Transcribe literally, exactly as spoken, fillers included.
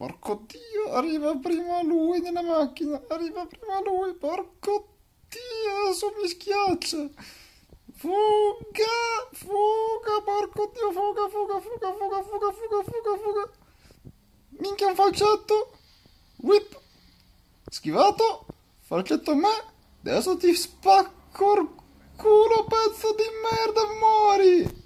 Porco Dio, arriva prima lui nella macchina, arriva prima lui, porco Dio, adesso mi schiaccia. Fuga, fuga, porco Dio, fuga, fuga, fuga, fuga, fuga, fuga, fuga, fuga. Minchia un falcetto. Whip. Schivato. Falcetto a me. Adesso ti spacco il culo, pezzo di merda, muori.